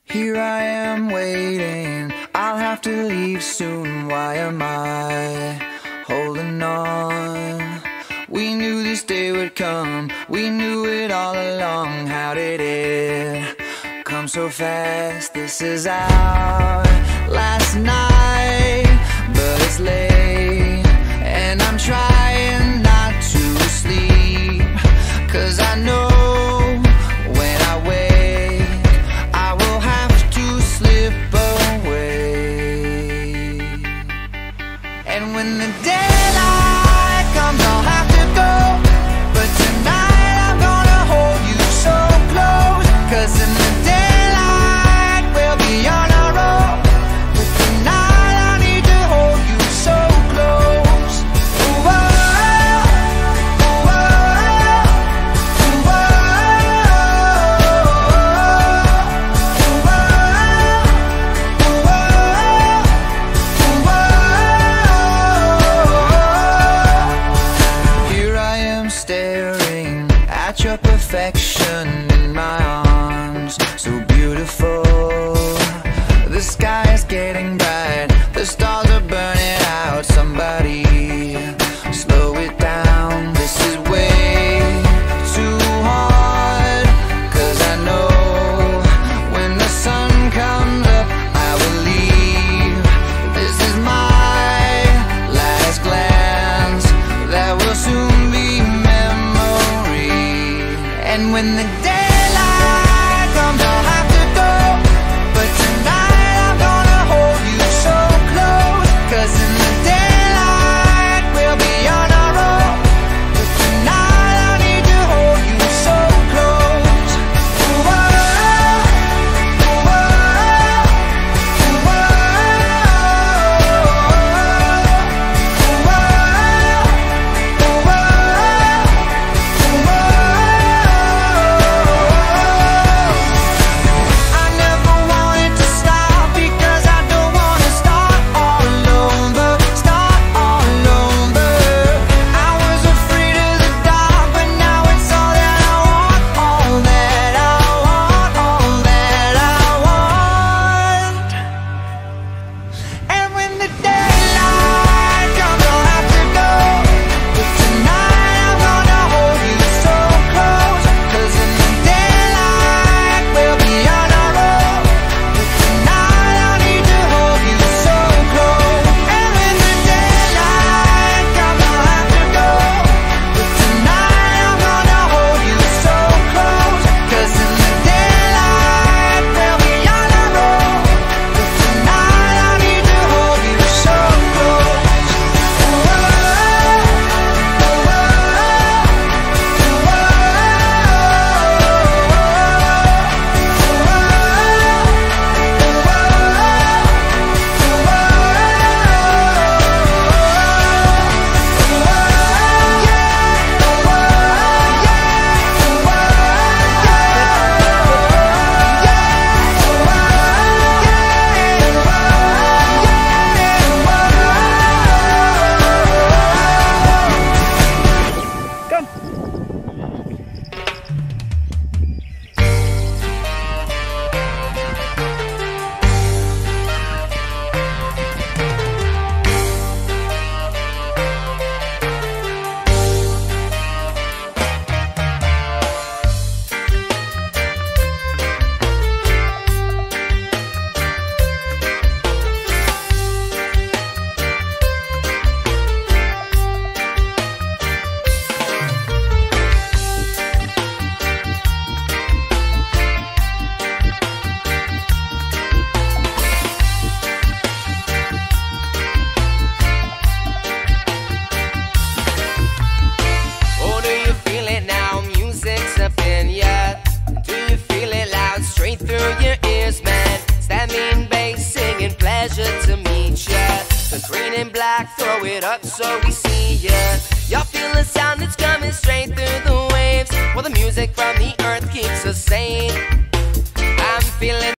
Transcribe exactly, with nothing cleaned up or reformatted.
Here I am waiting, I'll have to leave soon. Why am I holding on? We knew this day would come, we knew it all along. How did it come so fast? This is our last night, but it's late, and I'm trying not to sleep, 'cause I know when I wake I will have to slip away. And when the daylight comes I'll have to go, but tonight I'm gonna hold you so close, 'cause in the daylight we'll be on our own, but tonight I need to hold you so close. Ooh, oh, ooh, oh, ooh, oh, ooh, ooh, ooh. Here I am staring at your perfection in my arms, so beautiful. The sky is getting bright, the stars are burning out. Somebody slow it down, this is way too hard. 'Cause I know when the sun comes up I will leave. This is my last glance, that will soon be memory. And when the daylight comes I'll have to go, but tonight I'm gonna hold you so close, 'cause in the daylight we'll be on our own, but tonight I need to hold you so close. Ooh, oh, ooh, oh, ooh, oh, ooh, I never wanted to stop, because I don't wanna start all over, start all over. I was afraid of the dark, but now it's all that I want, all that I want, all that I want. And when the daylight comes I'll have to go, but tonight I'm gonna hold you so close, 'cause in the daylight we'll be on our own, but tonight I need to hold you so close. And when the daylight comes I'll have to go, but tonight I'm gonna hold you so close, 'cause in the daylight we'll be on our own, but tonight I need to hold you so close. Ooh, oh, ooh, oh, ooh, oh, do you feel it now? Music's up in ya. Do you feel it loud straight through your ears, man? Standing bass singing pleasure to meet ya. The green and black, throw it up so we see ya. Y'all feel the sound that's coming straight through the waves. Well, the music from the earth keeps us sane. I'm feeling